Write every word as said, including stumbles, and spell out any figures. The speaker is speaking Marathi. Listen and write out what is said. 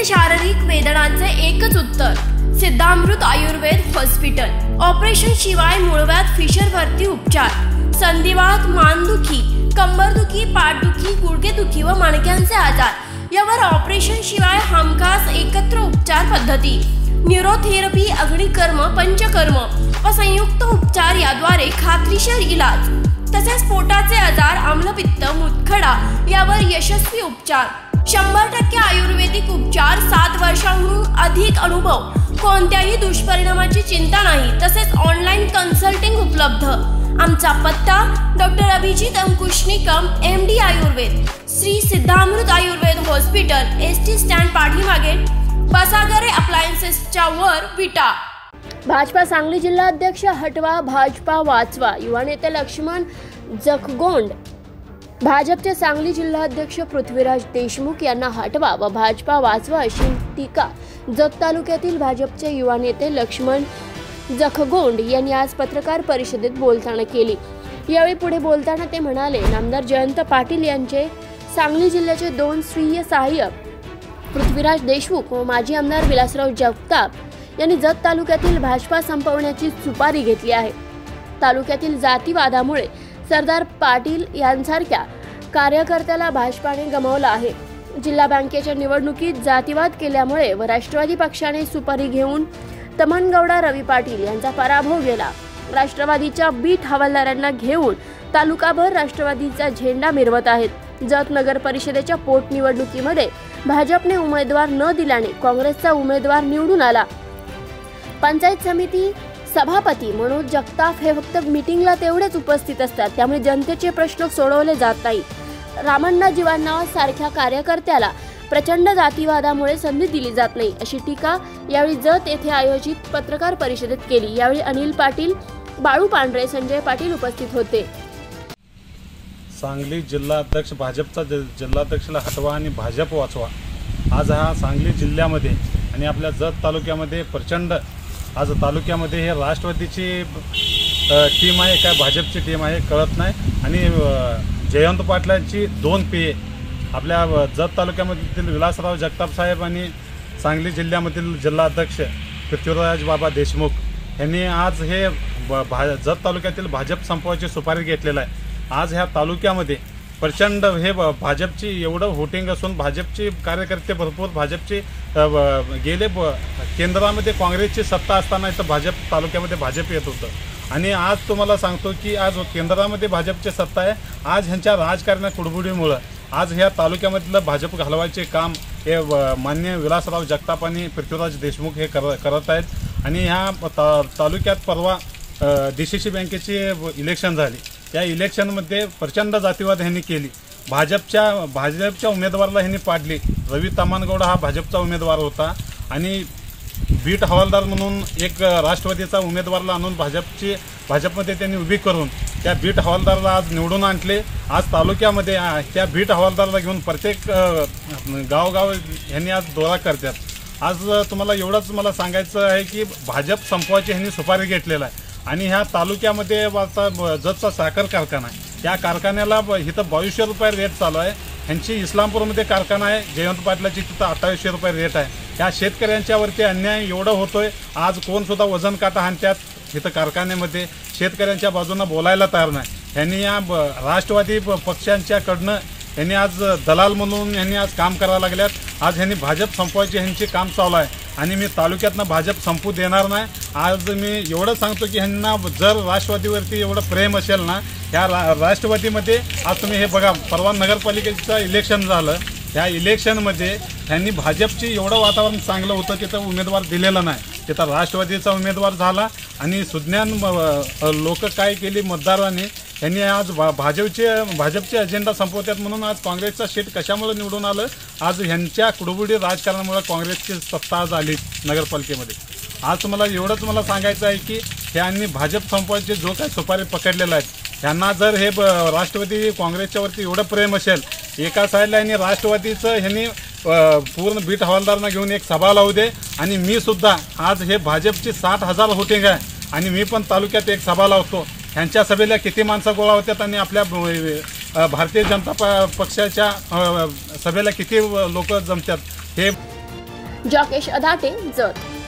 विविध शारीरिक वेदनांचे एकच उत्तर, सिद्धामृत आयुर्वेद हॉस्पिटल। ऑपरेशन शिवाय मूळव्याध फिशरवरती उपचार, संधिवात, मानदुखी, कंबरदुखी, पाठदुखी, गुडघेदुखी व मणक्यांचे आजार यावर ऑपरेशन शिवाय हमखास एकत्र उपचार पद्धती, न्यूरोथेरपी, अग्निकर्म, पंचकर्म व संयुक्त उपचार याद्वारे खात्रीशीर इलाज। तसेच पोटाचे आजार, आम्लपित्त, मुतखडा यावर यशस्वी उपचार। शंभर टक्के आयुर्वेदिक उपचार, सात वर्षांहून अधिक अनुभव, कोणत्याही दुष्परिणामाची चिंता नाही। तसेच ऑनलाईन कन्सल्टिंग उपलब्ध। आमचा पत्ता doctor Abhijit Ankush Nikam, M D Ayurveda, Shri Siddhamrut Ayurveda hospital, S T stand पाठीमागे, बसागरे अप्लायन्सेसच्या वर, विटा। भाजपा सांगली जिल्हा अध्यक्ष हटवा, भाजपा वाचवा। युवा नेते लक्ष्मण जखगोंड। भाजपचे सांगली जिल्हाध्यक्ष पृथ्वीराज देशमुख यांना हटवा व भाजपा वाचवा अशी टीका जत तालुक्यातील भाजपचे युवा नेते लक्ष्मण जखगोंड यांनी आज पत्रकार परिषदेत बोलताना केली। यावेळी पुढे बोलताना ते म्हणाले, नामदार जयंत पाटील यांचे सांगली जिल्ह्याचे दोन स्वीय सहाय्यक पृथ्वीराज देशमुख व माजी आमदार विलासराव जगताप यांनी जत तालुक्यातील भाजपा संपवण्याची सुपारी घेतली आहे। तालुक्यातील जातीवादामुळे सरदार पाटील यांसारख्या कार्यकर्त्याला भाजपाने गमावला आहे। जिल्हा बँकेच्या निवडणुकीत जातीवाद केल्यामुळे व राष्ट्रवादी पक्षाने सुपारी घेऊन तमनगौडा रवी पाटील यांचा पराभव केला। राष्ट्रवादीच्या बीट हवालदारांना घेऊन तालुकाभर राष्ट्रवादीचा झेंडा मिरवत आहेत। जत नगर परिषदेच्या पोटनिवडणुकीमध्ये भाजपने उमेदवार न दिल्याने काँग्रेसचा उमेदवार निवडून आला। पंचायत समिती सभापती मनोज जगताप हे फक्त मीटिंगला तेवढेच उपस्थित असतात, त्यामुळे जनतेचे प्रश्न सोडवले जात नाही। रामण्णा जीवांना सारख्या कार्यकर्त्याला प्रचंड जातीवादामुळे संधी दिली जात नाही अशी टीका यावेळी जत येथे आयोजित पत्रकार परिषदेत केली। यावेळी अनिल पाटील, बाळू पांढरे, संजय पाटील उपस्थित होते। सांगली जिल्हा अध्यक्ष भाजपचा जिल्हाध्यक्षला हटवा आणि भाजप वाचवा। आज हा सांगली जिल्ह्यामध्ये आणि आपल्या जत तालुक्यामध्ये प्रचंड आज तालुक्यामध्ये हे राष्ट्रवादीची टीम आहे काय भाजपची टीम आहे कळत नाही। आणि जयंत पाटलांची दोन पेये आपल्या जत तालुक्यामधील विलासराव जगताप साहेब आणि सांगली जिल्ह्यामधील जिल्हाध्यक्ष पृथ्वीराज बाबा देशमुख यांनी आज हे भा जत तालुक्यातील भाजप संपवायची सुपारी घेतलेला आहे। आज ह्या तालुक्यामध्ये प्रचंड हे भाजपची एवढं व्होटिंग असून भाजपचे कार्यकर्ते भरपूर भाजपचे गेले केंद्रामध्ये काँग्रेसची सत्ता असताना इथं भाजप तालुक्यामध्ये भाजप येत होतं आणि आज तुम्हाला सांगतो की आज केंद्रामध्ये भाजपची सत्ता आहे। आज ह्यांच्या राजकारण्या कुडबुडीमुळं आज ह्या तालुक्यामधलं भाजप घालवायचे काम हे मान्य विलासराव जगताप आणि पृथ्वीराज देशमुख हे कर करत आहेत। आणि ह्या ता तालुक्यात परवा डी सी सी बँकेची इलेक्शन झाली, त्या इलेक्शनमध्ये प्रचंड जातीवाद ह्यांनी केली। भाजपच्या भाजपच्या उमेदवाराला ह्यांनी पाडली। रवी तमनगौडा हा भाजपचा उमेदवार होता आणि बीट हवालदार म्हणून एक राष्ट्रवादीचा उमेदवाराला आणून भाजपची भाजपमध्ये त्यांनी उभी करून त्या बीट हवालदाराला आज निवडून आणले। आज तालुक्यामध्ये त्या बीट हवालदाराला घेऊन प्रत्येक गावगाव ह्यांनी आज दौरा करतात। आज तुम्हाला एवढंच मला सांगायचं आहे की भाजप संपवायची ह्यांनी सुपारी घेतलेला आहे आणि ह्या तालुक्यामध्ये आता जतचा साखर कारखाना आहे, त्या कारखान्याला इथं बावीसशे रुपये रेट चालू आहे। ह्यांची इस्लामपूरमध्ये कारखाना आहे, जयंत पाटलाची तिथं अठ्ठावीसशे रुपये रेट आहे। ह्या शेतकऱ्यांच्यावरती अन्याय एवढं होतोय, आज कोणसुद्धा वजन काटा हाणत्यात इथं कारखान्यामध्ये, शेतकऱ्यांच्या बाजूनं बोलायला तयार नाही। ह्यांनी या राष्ट्रवादी पक्षांच्याकडनं यांनी आज दलाल म्हणून यांनी आज काम करायला लागल्यात। आज ह्यांनी भाजप संपवायचे ह्यांचे काम चालू आहे आणि मी तालुक्यातनं भाजप संपू देणार नाही। आज मी एवढं सांगतो की ह्यांना जर राष्ट्रवादीवरती एवढं प्रेम असेल ना, ह्या रा राष्ट्रवादीमध्ये आज तुम्ही हे बघा, परवा नगरपालिकेचं इलेक्शन झालं, ह्या इलेक्शनमध्ये ह्यांनी भाजपची एवढं वातावरण चांगलं होतं तिथं उमेदवार दिलेला नाही, तिथं राष्ट्रवादीचा उमेदवार झाला आणि सुज्ञान लोक काय केली मतदारांनी, यांनी आज भा भाजपचे भाजपचे अजेंडा संपवतात म्हणून आज काँग्रेसचा सीट कशामुळे निवडून आलं, आज ह्यांच्या कुडबुडी राजकारणामुळे काँग्रेसची सत्ता आज आली नगरपालिकेमध्ये। आज तुम्हाला एवढंच मला सांगायचं आहे की ह्यांनी भाजप संपवायचे जो काही सुपारी पकडलेला आहे, ह्यांना जर हे राष्ट्रवादी काँग्रेसच्यावरती एवढं प्रेम असेल, एका साईडला यांनी राष्ट्रवादीचं ह्यांनी पूर्ण बीट हवालदारांना घेऊन एक सभा लावू दे आणि मी सुद्धा आज हे भाजपची साठ हजार व्होटिंग आहे आणि मी पण तालुक्यात एक सभा लावतो। ह्यांच्या सभेला किती माणसं गोळा होतात आणि आपल्या भारतीय जनता पक्षाच्या सभेला किती लोक जमतात हे जॉकेश अधाटे जत.